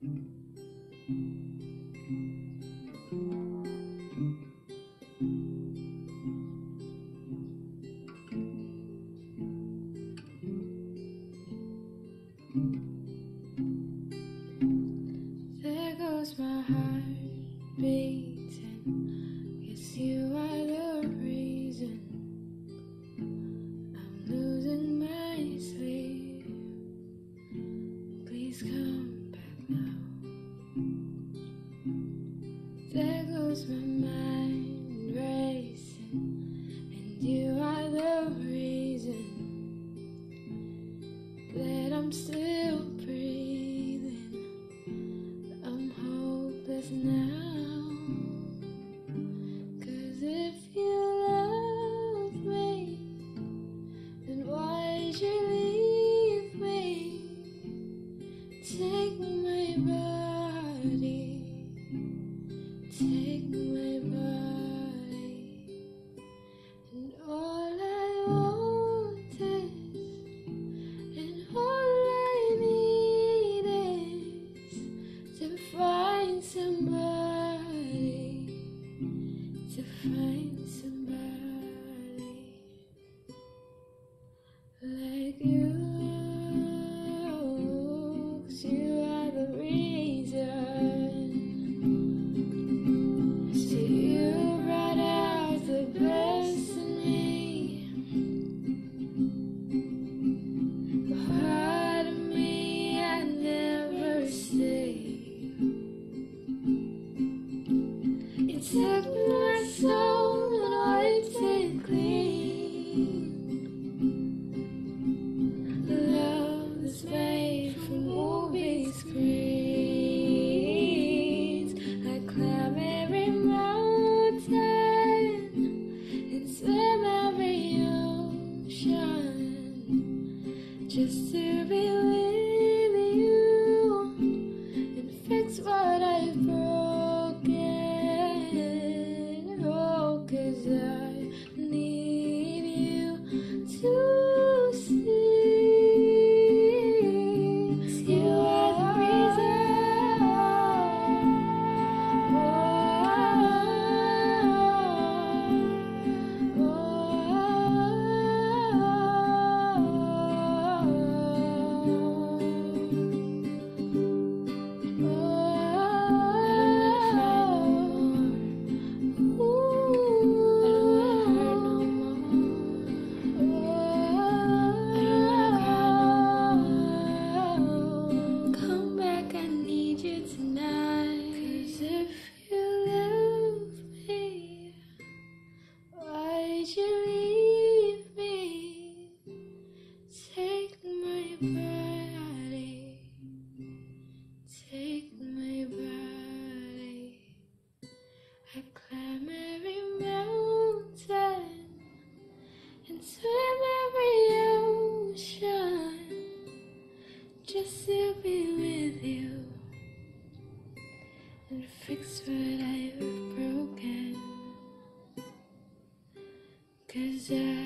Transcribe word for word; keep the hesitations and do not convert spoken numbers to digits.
There goes my heart beating. Guess you are the reason I'm losing my sleep. Please come back now. There goes my mind racing, and you are the reason that I'm still breathing. I'm hopeless now, 'cause if you love me, then why'd you leave me? Take my body, take my body, and all I want is, and all I need is to find somebody, to find somebody like you. 'Cause you are the reason. So you brought out the best in me. The part of me I never saved. You took my soul and wiped it clean. The love that's made from movie screens. I climb every mountain and swim every ocean just to be with you and fix what I've broken. Oh, 'cause I need you to see. You are the reason. Oh, come back, I need you tonight. 'Cause if you love me, why'd you leave me? Take my body, take my body. I climb every mountain and swim every ocean just to be with you and fix what I've broken. 'Cause I